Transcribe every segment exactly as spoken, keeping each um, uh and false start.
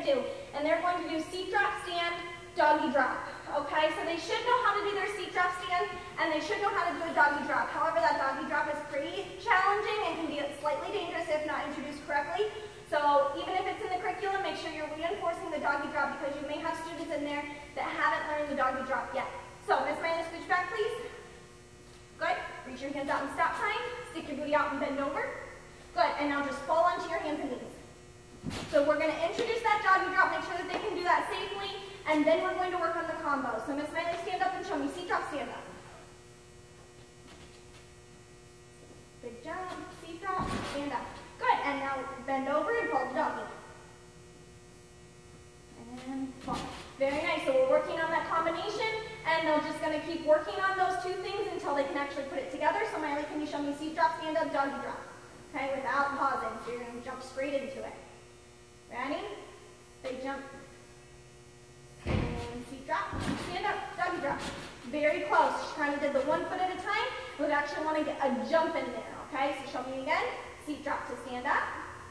do. And they're going to do seat drop, stand, doggy drop. Okay, so they should know how to do their seat drop stand, and they should know how to do a doggy drop. However, that doggy drop is pretty challenging and can be slightly dangerous if not introduced correctly. So even if it's in the curriculum, make sure you're reinforcing the doggy drop because you may have students in there that haven't learned the doggy drop yet. So Miss Miley, scooch back, please. Good. Reach your hands out and stop sign. Stick your booty out and bend over. Good. And now just fall onto your hands and knees. So we're going to introduce that doggy drop, make sure that they can do that safely, and then we're going to work on the combo. So Miss Miley, stand up and show me seat drop, stand up. Big jump, seat drop, stand up. Good. And now bend over and fall to doggy. And fall. Very nice. So we're working on that combination, and they're just going to keep working on those two things until they can actually put it together. So Miley, can you show me seat drop, stand up, doggy drop? Okay, without pausing. So you're going to jump straight into it. Ready? Big jump. And seat drop. Stand up. Doggy drop. Very close. She kind of did the one foot at a time. We would actually want to get a jump in there. Okay, so show me again. Seat drop to stand up.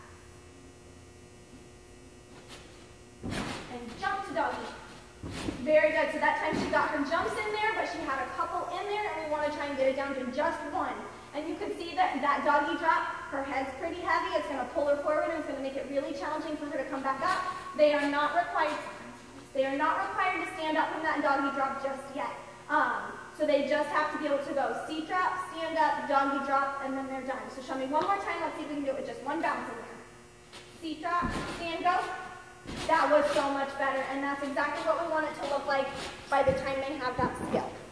And jump to doggy. Very good. So that time she got her jumps in there, but she had a couple in there, and we want to try and get it down to just one. And you can see that that doggy drop, her head's pretty heavy. It's going to pull her forward, and it's going to make it really challenging for her to come back up. They are not required. They are not required to stand up from that doggy drop just yet. Um, so they just have to be able to go seat drop, stand up, doggy drop, and then they're done. So show me one more time. Let's see if we can do it with just one bounce in there. Seat drop, stand, go. That was so much better, and that's exactly what we want it to look like by the time they have that skill.